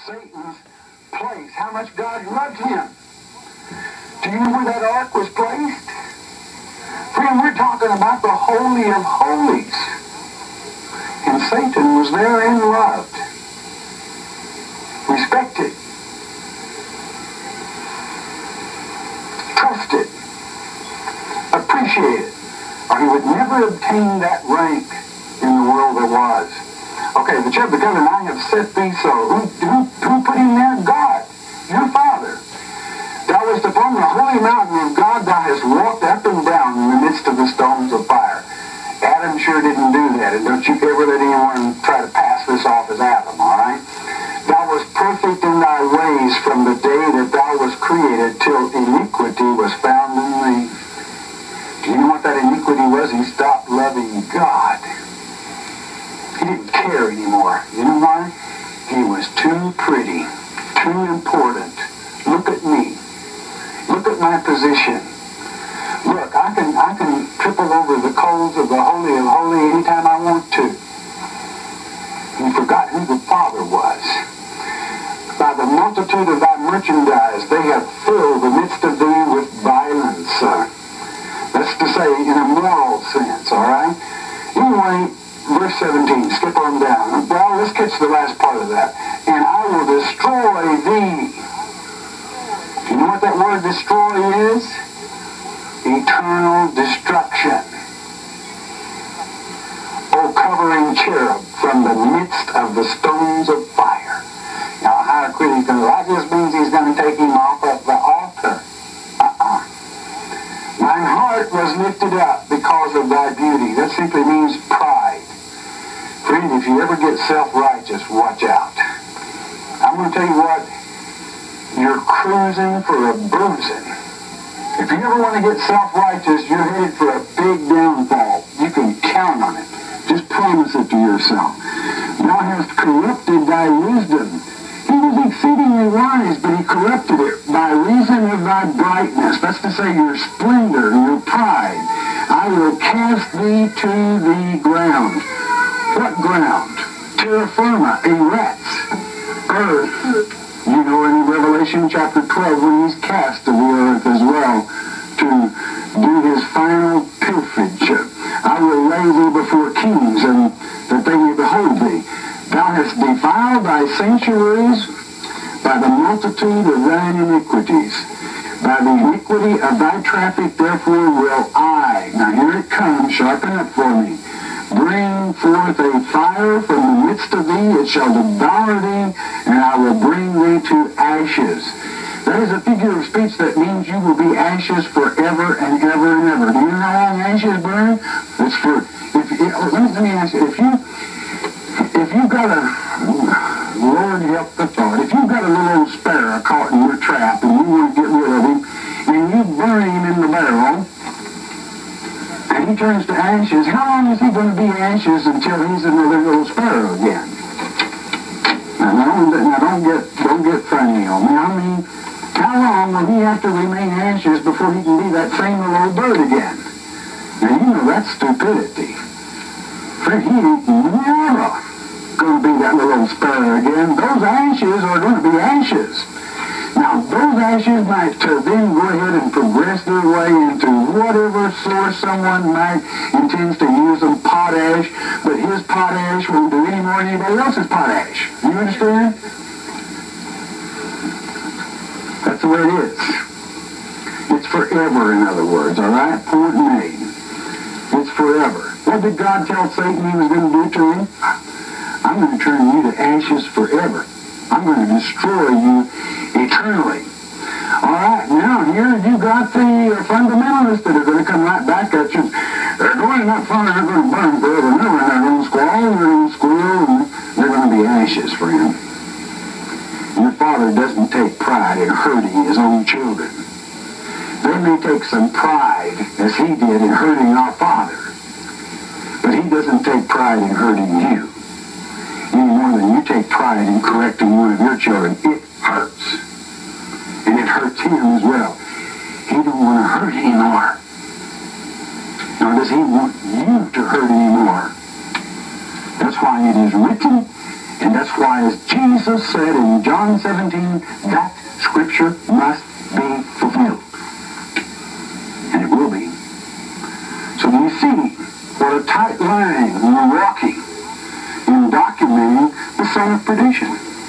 Satan's place, how much God loved him. Do you know where that ark was placed? Friend, we're talking about the Holy of Holies. And Satan was therein loved, respected, trusted, appreciated, or he would never obtain that rank in the world there was. Okay, the church of God and I have set thee so. Who put him there? God, your Father. Thou wast upon the holy mountain of God, thou hast walked up and down in the midst of the stones of fire. Adam sure didn't do that, and don't you ever let anyone try to pass this off as Adam, all right? Thou wast perfect in thy ways from the day that thou wast created till iniquity was found in thee. Do you know what that iniquity was? He stopped loving God. He didn't care anymore. You know why? He was too pretty, too important. Look at me. Look at my position. Look, I can triple over the coals of the Holy of Holies anytime I want to. He forgot who the Father was. By the multitude of thy merchandise, they have filled the midst of thee with violence. That's to say, in a moral sense, all right? Anyway, verse 17, skip on down. Well, let's catch the last part of that. And I will destroy thee. Do you know what that word destroy is? Eternal destruction. O covering cherub from the midst of the stones of fire. Now, how quickly he's going to, that just means he's going to take him off of the altar. Thine heart was lifted up because of thy beauty. That simply means pride. Friend, if you ever get self-righteous, watch out. I'm going to tell you what, you're cruising for a bruising. If you ever want to get self-righteous, you're headed for a big downfall. You can count on it. Just promise it to yourself. Thou hast corrupted thy wisdom. He was exceedingly wise, but he corrupted it by reason of thy brightness. That's to say, your splendor, your pride. I will cast thee to the ground. What ground? Terra firma, eretz, earth. You know in Revelation chapter 12 when he's cast to the earth as well to do his final pilferage. I will lay thee before kings and that they may behold thee. Thou hast defiled thy sanctuaries by the multitude of thine iniquities. By the iniquity of thy traffic, therefore will I, now here it comes, sharpen up for me, bring forth a fire from the midst of thee, it shall devour thee, and I will bring thee to ashes. That is a figure of speech that means you will be ashes forever and ever and ever. Do you know how long ashes burn? It's for, let me ask you, if you've got a, Lord help the thought, if you've got a little old sparrow caught in your trap and you want to get rid of him, and you burn him in the barrel, and he turns to ashes, how long is he going to be ashes until he's another little sparrow again? Now don't get funny on me. I mean, how long will he have to remain ashes before he can be that same little bird again? Now you know that's stupidity. Friend, he ain't never going to be that little sparrow again. Those ashes are going to be ashes. Now, those ashes might then go ahead and progress their way into whatever source someone might intends to use them, potash, but his potash won't do any more than anybody else's potash. You understand? That's the way it is. It's forever, in other words, all right? Point made. It's forever. What did God tell Satan he was going to do to him? I'm going to turn you to ashes forever. I'm going to destroy you eternally. All right, now here you got the fundamentalists that are going to come right back at you. They're going to not fire, they're going to burn forever and ever. They're going to squall, they're going to squeal, and they're going to be ashes, friend. Your Father doesn't take pride in hurting his own children. They may take some pride, as he did, in hurting our Father. But he doesn't take pride in hurting you. Any more than you take pride in correcting one of your children. It hurts. And it hurts him as well. He don't want to hurt anymore. Nor does he want you to hurt anymore. That's why it is written, And that's why, as Jesus said in John 17, that scripture must be fulfilled. And it will be. So you see what a tight line we're walking in documenting the son of perdition.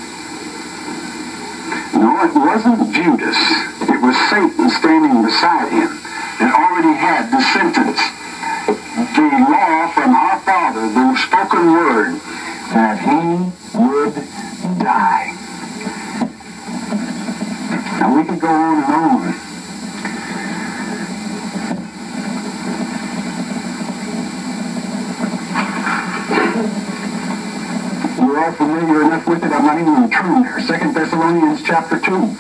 No, it wasn't Judas. It was Satan standing beside him that already had the sentence, the law from our Father, the spoken word, that he would die. Now we could go on and on. You're all familiar enough with it, I'm not even going to turn there. 2 Thessalonians chapter 2.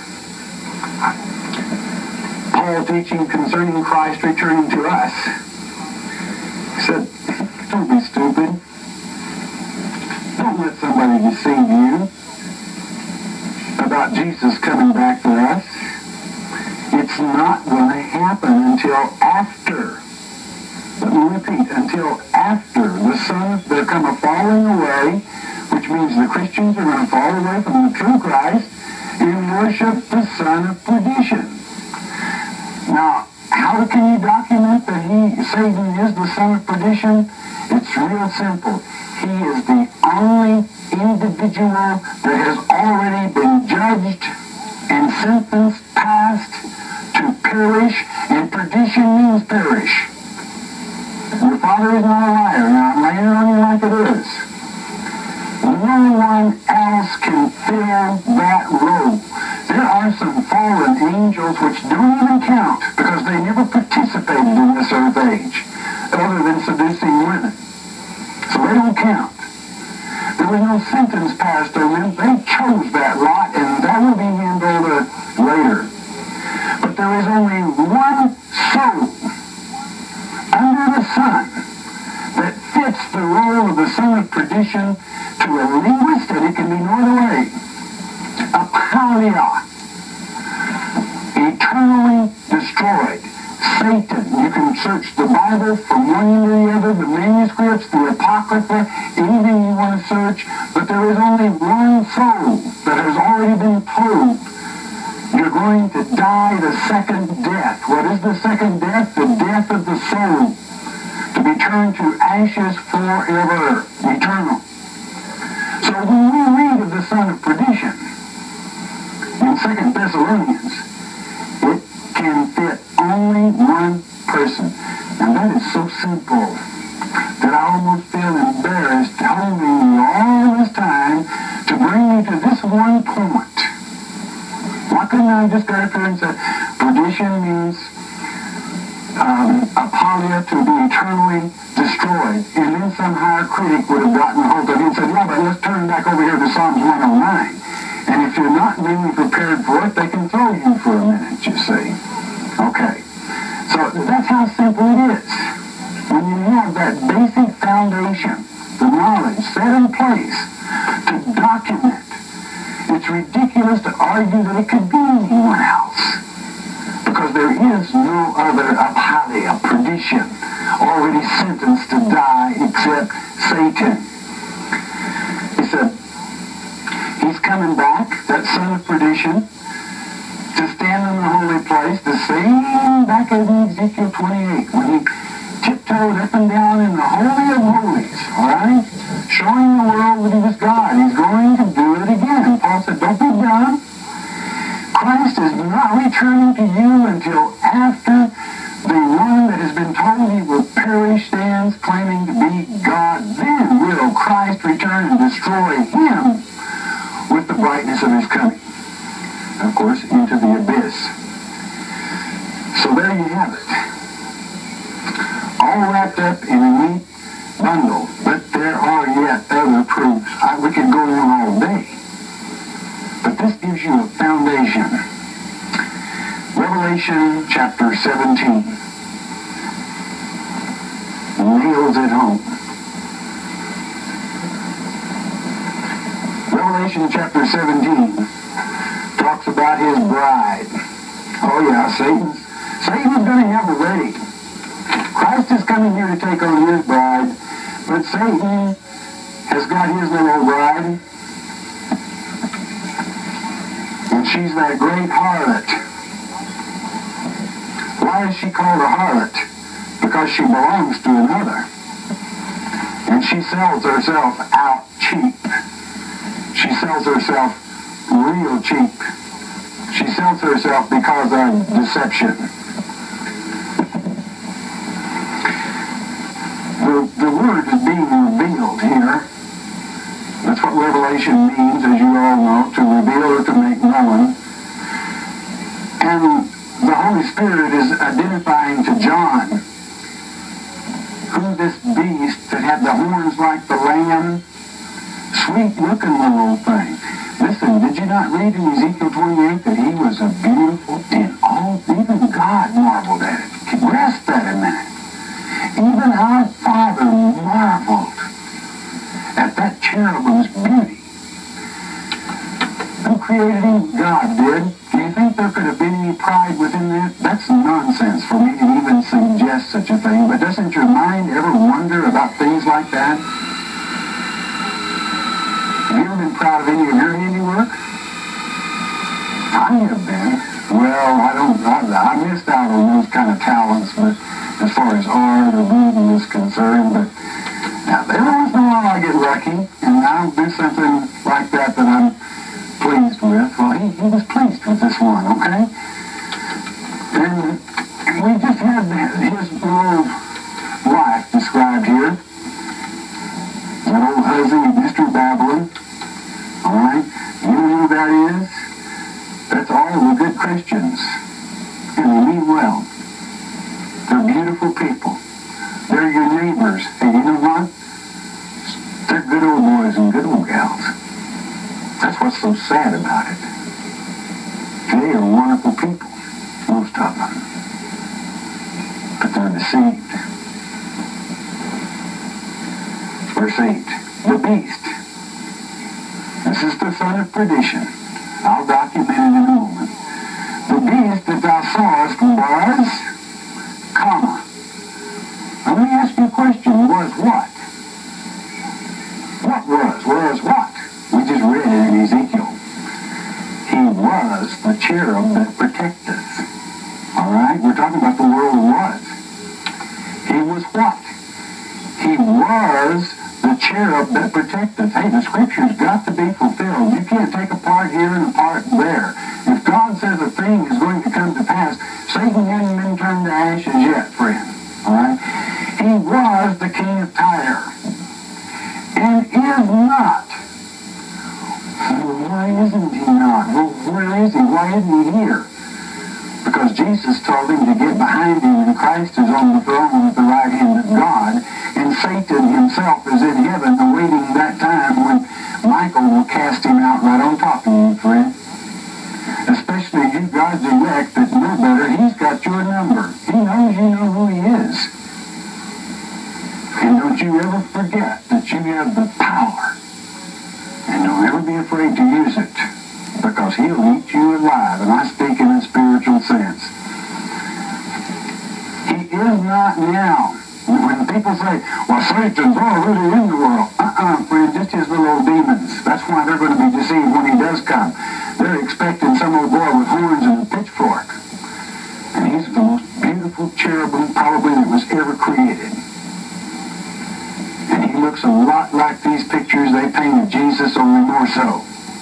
Paul teaching concerning Christ returning to us. He said, don't be stupid. Don't let somebody deceive you about Jesus coming back for us. It's not going to happen until after. Let me repeat, until after the Son, there come a falling away, which means the Christians are going to fall away from the true Christ and worship the son of perdition. Now, how can you document that Satan is the son of perdition? It's real simple. He is the only individual that has already been judged and sentenced, passed to perish, and perdition means perish. Your father is not a liar. Now, I'm laying it on you like it is. No one else can fill that role. There are some fallen angels which don't even count because they never participated in this earth age other than seducing women. So they don't count. There was no sentence passed on them. They chose that lot, and that will be handled later. But there is only one soul under the sun that fits the role of the son of perdition to a linguist, and it can be no other way. Apalia. Eternally destroyed. Satan. You can search the Bible from one end to the other, the manuscripts, the Apocrypha, anything you want to search, but there is only one soul that has already been told you're going to die the second death. What is the second death? The death of the soul. To be turned to ashes forever. Eternal. So when we read of the son of perdition in 2 Thessalonians, it can fit only one person. And that is so simple that I almost feel embarrassed holding you all this time to bring you to this one point. Why couldn't I just go up here and say, perdition means apolia, to be eternally destroyed, and then some higher critic would have gotten a hold of it and said, yeah, but let's turn back over here to Psalms 109. And if you're not being prepared for it, they can throw you for a minute, you see. Okay. So that's how simple it is. When you have that basic foundation, the knowledge set in place to document, it's ridiculous to argue that it could be anyone else. Because there is no other apalia, perdition, already sentenced to die except Satan. He said, he's coming back, that son of perdition, to stand in the holy place, the same back as in Ezekiel 28, when he tiptoed up and down in the Holy of Holies, all right? Showing the world that he was God. He's going to do it again. Paul said, don't be done. Christ is not returning to you until after the one that has been told he will perish stands claiming to be God. Then will Christ return and destroy him with the brightness of his coming. Of course, into the abyss. So there you have it. All wrapped up in a neat bundle. But there are yet other proofs. We could go on all day. But this gives you a foundation. Revelation chapter 17 nails it home. Revelation chapter 17 talks about his bride. Oh yeah, Satan's going to have it ready. Christ is coming here to take on his bride, but Satan has got his little bride, She's that great harlot. Why is she called a harlot? Because she belongs to another. And she sells herself out cheap. She sells herself real cheap. She sells herself because of deception. The word is being revealed here. That's what revelation means, as you all know, to reveal or to make known. And the Holy Spirit is identifying to John who this beast that had the horns like the lamb, sweet-looking little old thing. Listen, did you not read in Ezekiel 28 that he was a beautiful, and all, even God marveled at it. Rest that a minute. Even our Father marveled at that cherubim's beauty. Who created him? God did. Do you think there could have been any pride within that? That's nonsense for me to even suggest such a thing. But doesn't your mind ever wonder about things like that? Have you ever been proud of any of your handiwork? I have been. Well, I missed out on those kind of talents, but as far as art or reading is concerned, but now every once in a while I get lucky, and I'll do something like that I'm pleased with. Well, he was pleased with this one, okay? And we just had his little life described here. That old hussy, Mr. Babylon, all right? You know who that is? That's all the good Christians, and they mean well. They're beautiful people. They're your neighbors. And you know what? They're good old boys and good old gals. That's what's so sad about it. They are wonderful people, most of them. But they're deceived. Verse 8. The beast. This is the son of perdition. I'll document it in a moment. The beast that thou sawest was, comma. Let me ask you a question. Was what? What was? Was what? We just read it in Ezekiel. He was the cherub that protecteth. All right? We're talking about the world was. He was what? He was the cherub that protecteth. Hey, the scripture's got to be fulfilled. You can't take a part here and a part there. If God says a thing is going to come to pass, Satan hasn't been turned to ashes yet, friend. All right? He was the king of Tyre. And is not. Well, why isn't he not? Well, where is he? Why isn't he here? Because Jesus told him to get behind him, and Christ is on the throne at the right hand of God, and Satan himself is in heaven awaiting that time when Michael will cast him out right on top of you, friend. Especially you God's elect that know better, he's got your number. He knows you know who he is. And don't you ever forget that you have the power. And don't ever be afraid to use it. Because he'll eat you alive. And I speak in a spiritual sense. He is not now. When people say, well, Satan's already in the world. Friend, just his little old demons. That's why they're going to be deceived when he does come. They're expecting some old boy with horns and a pitchfork. And he's the most beautiful cherubim probably that was ever created. And he looks a lot like these pictures they painted Jesus, only more so.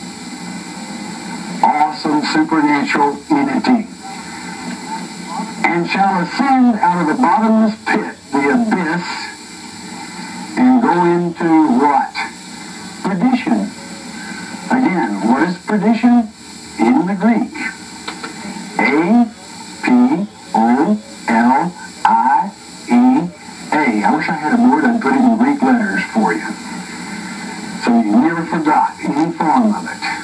Awesome supernatural entity. And shall ascend out of the bottomless pit, the abyss, and go into what? Perdition. Again, what is perdition? In the Greek. A-P-O-L-I-E-A. I wish I had a word I'd put it in Greek letters for you. So you never forgot any form of it.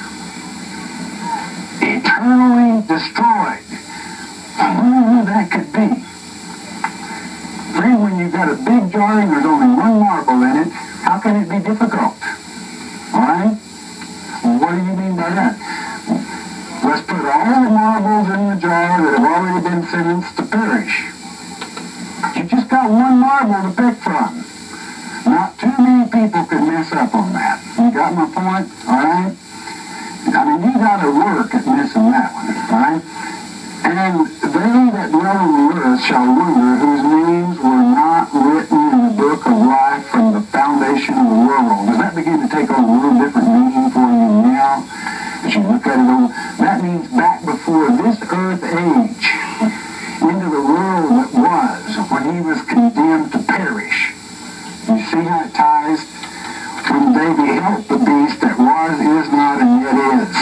Eternally destroyed. I wonder who that could be. Friend, when you've got a big jar and there's only one marble in it, how can it be difficult? Alright? What do you mean by that? Let's put all the marbles in the jar that have already been sentenced to perish. You just got one marble to pick from. Not too many people could mess up on that. You got my point? Alright? I mean, you got to work at missing that one, right? And they that dwell on the earth shall wonder, whose names were not written in the book of life from the foundation of the world. Does that begin to take on a little different meaning for you now? As you look at it over, that means back before this earth age, into the world that was, when he was condemned to perish. You see how it ties? When they beheld the beast that was, is not, and yet is.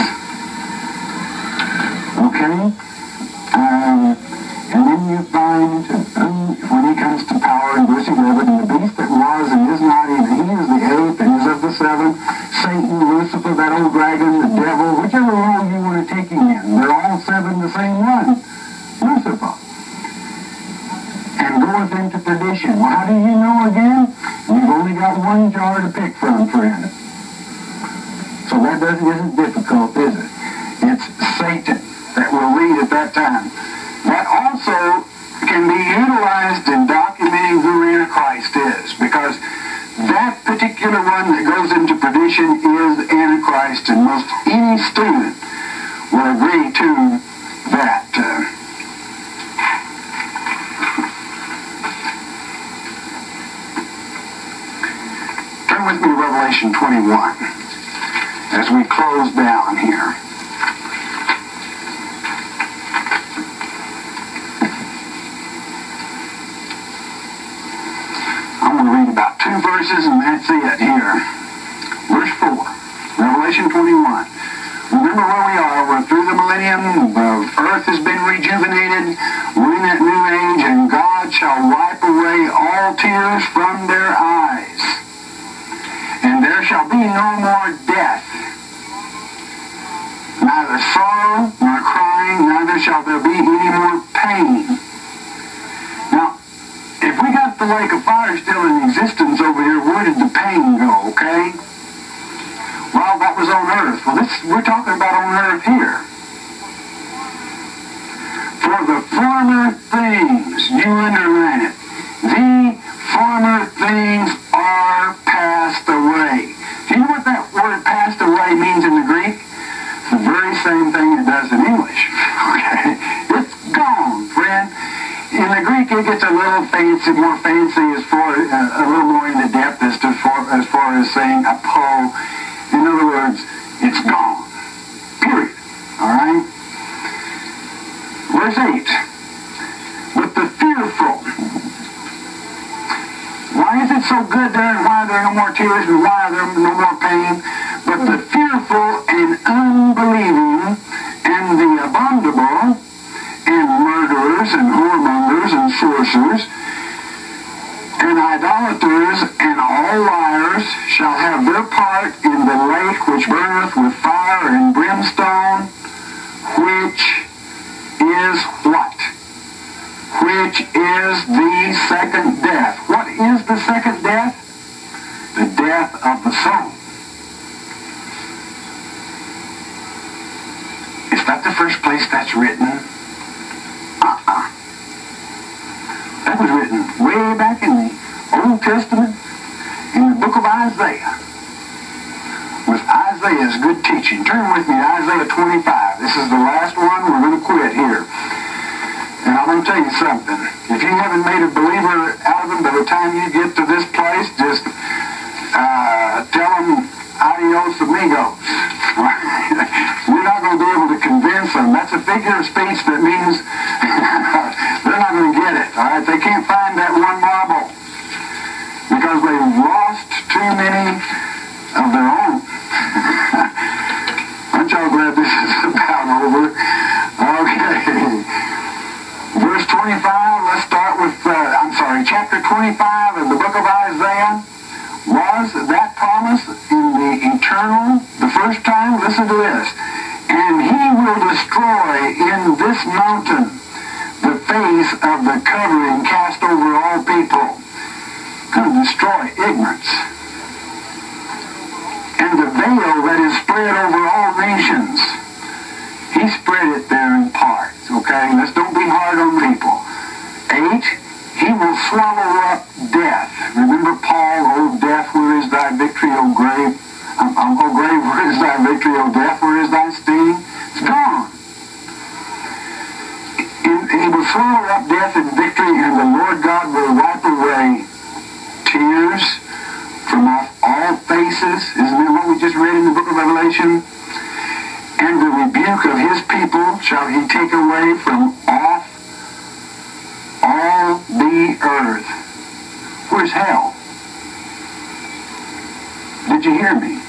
Okay? And then you find, when he comes to power in verse 11, and the beast that was and is not, even he is the eighth and is of the seven, Satan, Lucifer, that old dragon, the devil, whichever role you want to take him in. They're all seven the same one, Lucifer. And goeth into perdition. Well, how do you know again? You've only got one jar to pick from, friend. So that isn't difficult, is it? It's Satan that will lead at that time. That also can be utilized in documenting who Antichrist is, because that particular one that goes into perdition is Antichrist, and most any student will agree to that. Turn with me to Revelation 21 as we close down here. I'm going to read about 2 verses, and that's it here. Verse 4, Revelation 21. Remember where we are. We're through the millennium. The earth has been rejuvenated. We're in that new age, and God shall wipe away all tears from their eyes. And there shall be no more death, neither sorrow nor crying, neither shall there be any more pain. Now, if we got the lake of fire still in existence over here, where did the pain go, okay? Well, that was on earth. Well, we're talking about on earth here. For the former things, you underline it, the former things are passed away. Do you know what that word passed away means in the Greek? It's the very same thing it does in English. Okay? It's gone, friend. In the Greek, it gets a little fancy, more fancy as far a little more into depth as far as saying apo. In other words, it's gone. Period. All right? Verse 8. But the fearful. Why is it so good there, and why are there no more tears, and why are there no more pain? But the fearful and unbelieving and the abominable and murderers and whoremongers and sorcerers and idolaters and all liars shall have their part in the lake which burneth with fire and brimstone, which is what? Which is the second death. What is the second death? The death of the soul. Is that the first place that's written? That was written way back in the Old Testament, in the book of Isaiah. With Isaiah's good teaching. Turn with me to Isaiah 25. This is the last one. We're going to quit here. And I'm going to tell you something. If you haven't made a believer out of him by the time you get to this place, just tell them adios amigos. You're not going to be able to convince them. That's a figure of speech that means they're not going to get it. All right? They can't find that one marble because they've lost too many of their own. Aren't y'all glad this is about over? Okay. Verse 25, let's start with, chapter 25 of the book of Isaiah. Was that promise in the eternal the first time? Listen to this. And he will destroy in this mountain the face of the covering cast over all people. Going to destroy ignorance. And the veil that is spread over all nations. He spread it there in parts, okay? Let's don't be hard on people. 8, he will swallow up death. Remember Paul, oh death, where is thy victory, O grave? Oh, grave, where is thy victory? O death, where is thy sting? It's gone. He will swallow up death and victory, and the Lord God will wipe away tears from off all faces. Isn't that what we just read in the book of Revelation? And the rebuke of his people shall he take away from off all the earth. Where's hell? Did you hear me?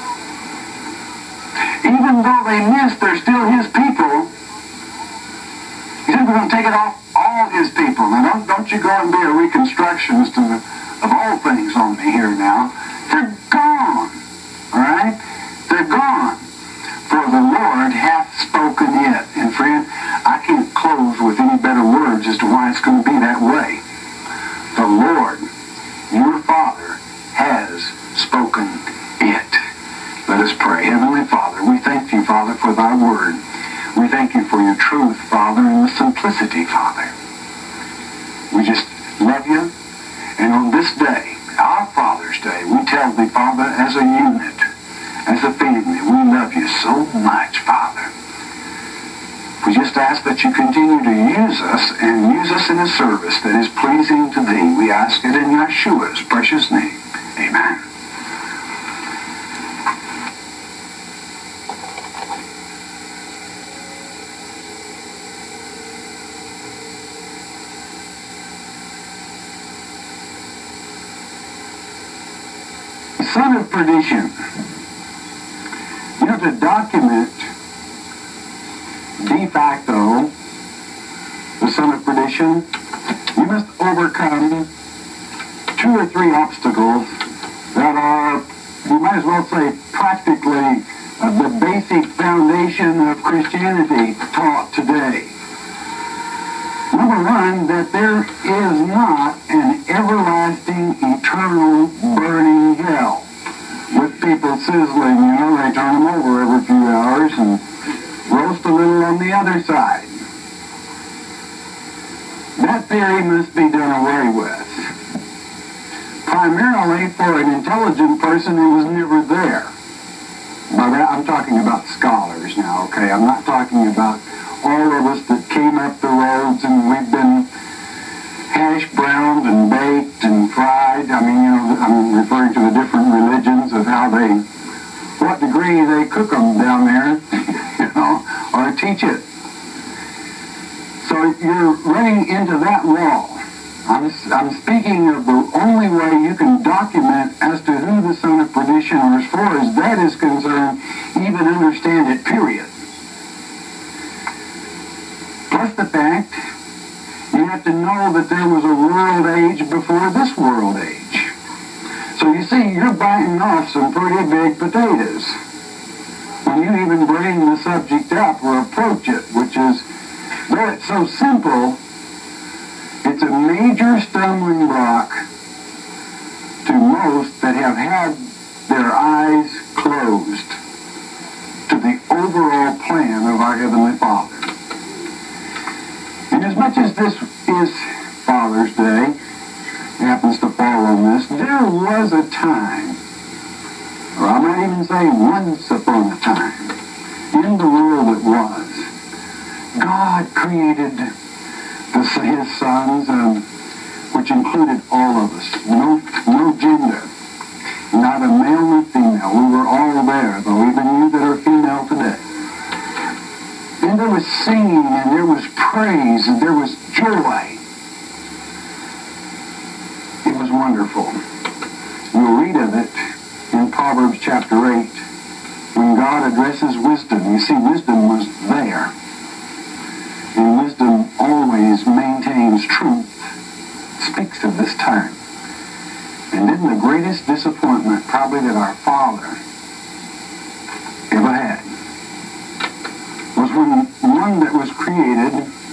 Even though they missed, they're still his people. He said we're going to take it off all his people. Now don't you go and be a reconstructionist of all things on me here now. They're gone. All right? They're gone. For the Lord hath spoken it. And friend, I can't close with any better words as to why it's going to be that way. The Lord, your Father, has spoken it. Let us pray. Heavenly Father, we thank you, Father, for thy word. We thank you for your truth, Father, and the simplicity, Father. We just love you. And on this day, our Father's Day, we tell thee, Father, as a unit, as a family, we love you so much, Father. We just ask that you continue to use us and use us in a service that is pleasing to thee. We ask it in Yeshua's precious name. Amen. Son of perdition. You know, to document de facto the son of perdition, you must overcome 2 or 3 obstacles that are, you might as well say, practically the basic foundation of Christianity taught today. Number 1, that there is not an everlasting, eternal, burning hell with people sizzling, you know, they turn them over every few hours and roast a little on the other side. That theory must be done away with. Primarily for an intelligent person who was never there. By that, I'm talking about scholars now, okay? I'm not talking about all of us that came up the roads and we've been hash browned and baked and fried. I mean, you know, I'm referring to the different religions of how they, what degree they cook them down there, you know, or teach it. So you're running into that wall. I'm speaking of the only way you can document as to who the son of perdition, or as far as that is concerned, even understand it, period. Plus the fact, you have to know that there was a world age before this world age. So you see, you're biting off some pretty big potatoes when you even bring the subject up or approach it, which is, though it's so simple, it's a major stumbling block to most that have had their eyes closed to the overall plan of our Heavenly Father. And as much as this is Father's Day, happens to fall on this, there was a time, or I might even say once upon a time, in the world that was, God created his sons, which included all of us. No gender. Not a male nor female. We were all there, though, even you that are female today. And there was singing, and there was praise, and there was joy. It was wonderful. You'll read of it in Proverbs chapter 8, when God addresses wisdom. You see, wisdom was there. And wisdom always maintains truth, speaks of this time. And then the greatest disappointment probably that our Father ever had was when one that was created,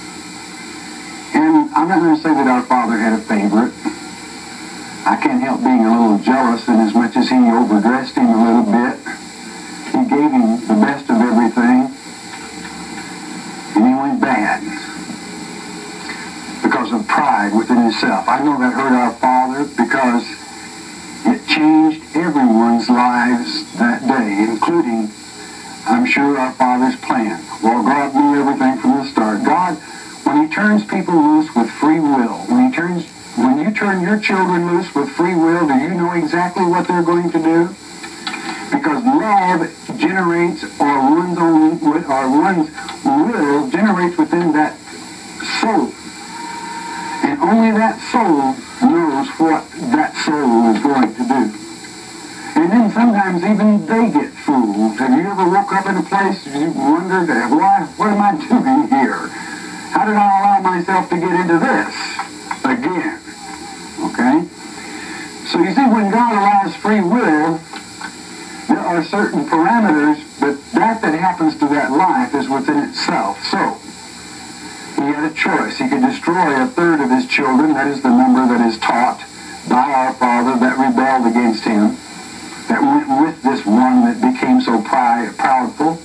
and I'm not going to say that our Father had a favorite. I can't help being a little jealous in as much as he overdressed him a little bit. He gave him the best of everything. And he went bad because of pride within himself. I know that hurt our Father because it changed everyone's lives that day, including, I'm sure, our Father's plan. Well, God knew everything from the start. God, when He turns people loose with free will, when you turn your children loose with free will, do you know exactly what they're going to do? Because love generates, or one's will generates within that soul. And only that soul knows what that soul is going to do. And then sometimes even they get fooled. Have you ever woke up in a place and you wondered, what am I doing here? How did I allow myself to get into this again? Okay? So you see, when God allows free will, there are certain parameters, but that happens to that life is within itself. So, He had a choice. He could destroy a third of His children. That is the number that is taught by our Father that rebelled against Him, that went with this one that became so proudful.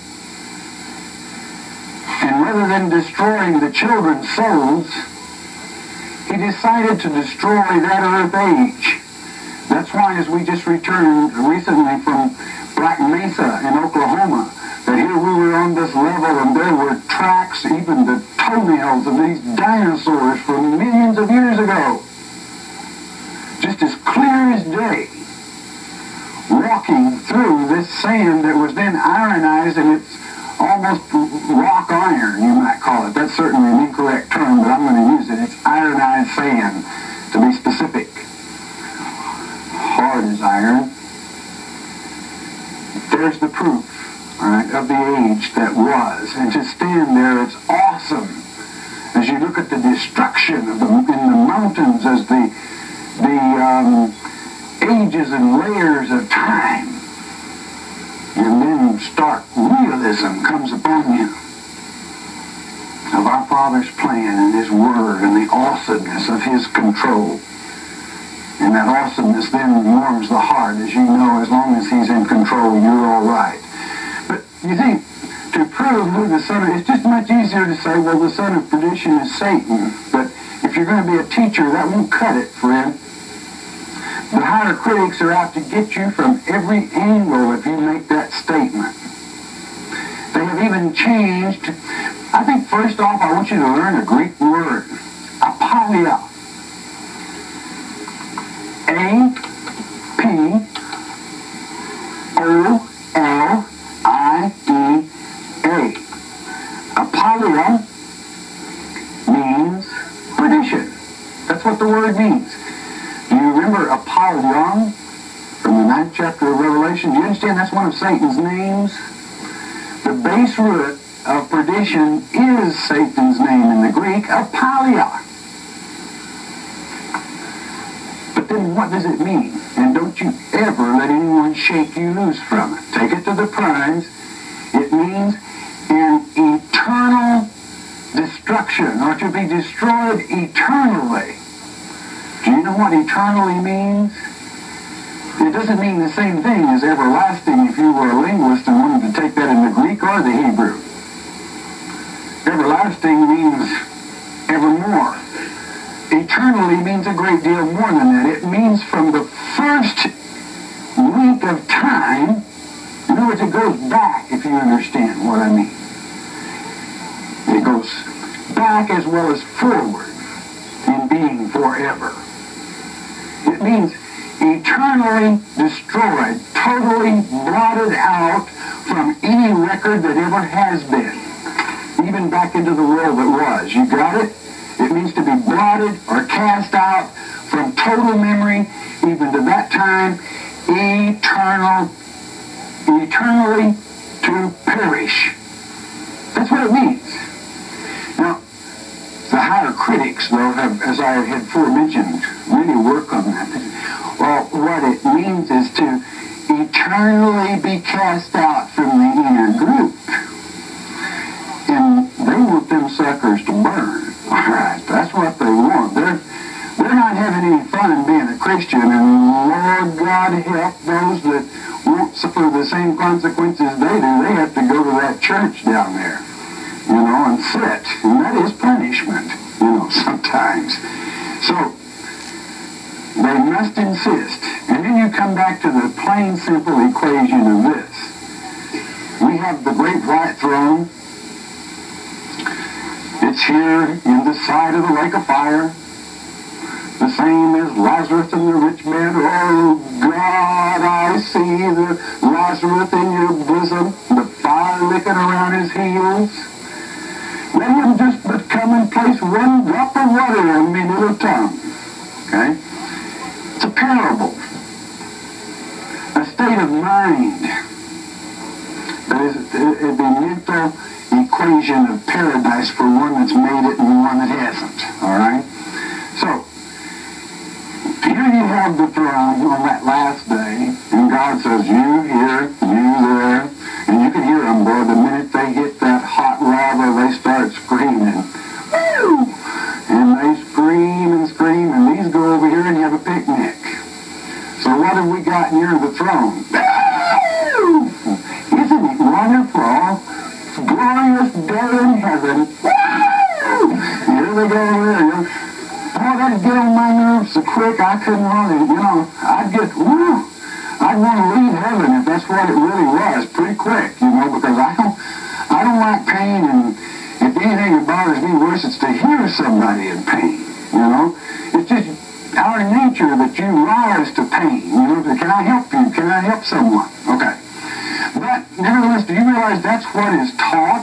And rather than destroying the children's souls, He decided to destroy that earth age. That's why, as we just returned recently from Black Mesa in Oklahoma, that here we were on this level and there were tracks, even the toenails of these dinosaurs from millions of years ago, just as clear as day, walking through this sand that was then ironized, and it's almost rock iron, you might call it. That's certainly an incorrect term, but I'm going to use it. It's ironized sand, to be specific. Hard as iron. There's the proof, all right, of the age that was. And to stand there, it's awesome. As you look at the destruction of in the mountains, as the ages and layers of time, and then stark realism comes upon you of our Father's plan and His Word and the awesomeness of His control. And that awesomeness then warms the heart, as you know, as long as He's in control, you're all right. But you see, to prove who the son of, it's just much easier to say, well, the son of perdition is Satan. But if you're going to be a teacher, that won't cut it, friend. The higher critics are out to get you from every angle if you make that statement. They have even changed. I think first off, I want you to learn a Greek word, apolia. A-P-O-L-I-E-A. Apolia means perdition. That's what the word means. Do you remember Apollyon from the 9th chapter of Revelation? Do you understand that's one of Satan's names? The base root of perdition is Satan's name in the Greek, Apolia. But then what does it mean? And don't you ever let anyone shake you loose from it. Take it to the prize. It means an eternal destruction, or to be destroyed eternally. Do you know what eternally means? It doesn't mean the same thing as everlasting if you were a linguist and wanted to take that in the Greek or the Hebrew. Everlasting means evermore. Eternally means a great deal more than that. It means from the first week of time. In other words, it goes back, if you understand what I mean. It goes back as well as forward in being forever. It means eternally destroyed, totally blotted out from any record that ever has been, even back into the world that was. You got it? It means to be blotted or cast out from total memory, even to that time, eternally to perish. That's what it means. Now, the higher critics, though, have, as I had forementioned, really work on that. Well, what it means is to eternally be cast out from the inner group. And they want them suckers to burn. All right, that's what they want. They're not having any fun being a Christian, and Lord God help those that won't suffer the same consequences they do. They have to go to that church down there, you know, and sit. And that is punishment, you know, sometimes. So, they must insist. And then you come back to the plain, simple equation of this. We have the great white throne. It's here in the side of the lake of fire. The same as Lazarus and the rich man. Oh God, I see the Lazarus in your bosom, the fire licking around his heels. Let him just but come and place one drop of water on me little tongue. Okay? It's a parable. A state of mind. That is the mental equation of paradise for one that's made it and one that hasn't. Alright? So, here you have the throne on that last day, and God says, you here, you there, and you can hear them, boy, the minute they hit that hot lava, they start screaming. Woo! And they scream and scream, and these go over here and have a picnic. So what have we got near the throne? Woo! Isn't it wonderful? Glorious day in heaven. Woo! Here they go over there. Oh, that'd get on my nerves so quick I couldn't really, I'd want to leave heaven if that's what it really was pretty quick, because I don't like pain, and if anything that bothers me worse, it's to hear somebody in pain, It's just our nature that you rise to pain, Can I help you? Can I help someone? Okay. But nevertheless, do you realize that's what is taught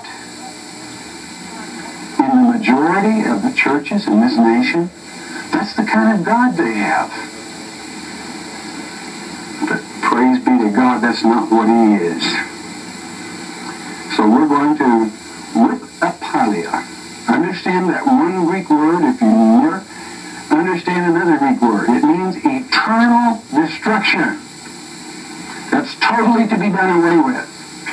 in the majority of the churches in this nation? That's the kind of God they have. But praise be to God, that's not what he is. So we're going to apalia. Understand that one Greek word. If you never understand another Greek word, it means eternal destruction. That's totally to be done away with.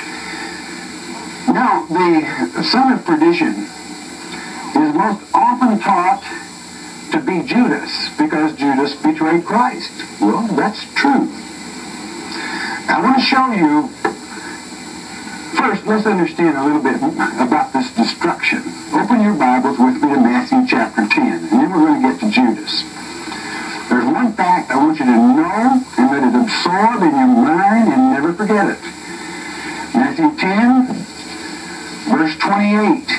Now, the son of perdition is most often taught to be Judas, because Judas betrayed Christ. Well, that's true. I want to show you, first, let's understand a little bit about this destruction. Open your Bibles with me to Matthew chapter 10, and then we're going to get to Judas. There's one fact I want you to know, and let it absorb in your mind, and never forget it. Matthew 10, verse 28.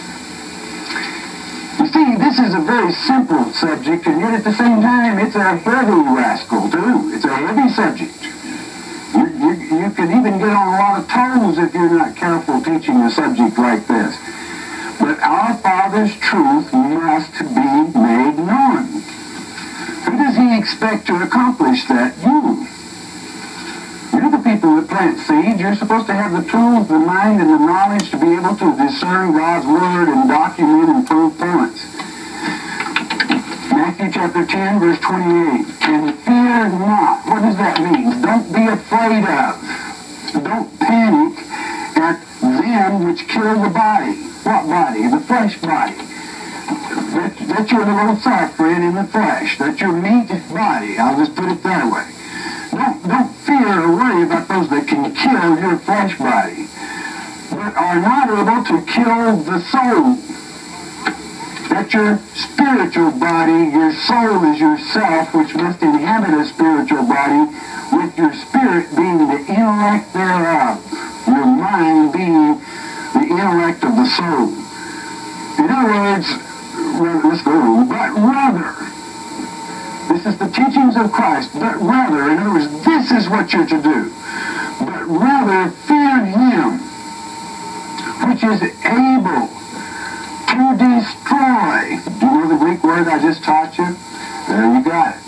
You see, this is a very simple subject, and yet at the same time, it's a heavy rascal, too. It's a heavy subject. You can even get on a lot of toes if you're not careful teaching a subject like this. But our Father's truth must be made known. Who does he expect to accomplish that? You. You're the people that plant seeds. You're supposed to have the tools, the mind, and the knowledge to be able to discern God's Word and document and prove points. Matthew chapter 10, verse 28. And fear not. What does that mean? Don't be afraid of. Don't panic at them which kill the body. What body? The flesh body. That's your little suffering in the flesh. That's your meat body. I'll just put it that way. Don't fear or worry about those that can kill your flesh body, but are not able to kill the soul. That's your spiritual body. Your soul is yourself, which must inhabit a spiritual body, with your spirit being the intellect thereof, your mind being the intellect of the soul. In other words, let's go, but rather, this is the teachings of Christ, but rather, in other words, this is what you're to do. But rather, fear him, which is able to destroy. Do you know the Greek word I just taught you? There you got it.